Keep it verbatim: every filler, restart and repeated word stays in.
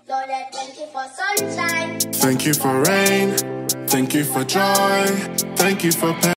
Lord, I thank you for sunshine. Thank you for rain. Thank you for joy. Thank you for pain.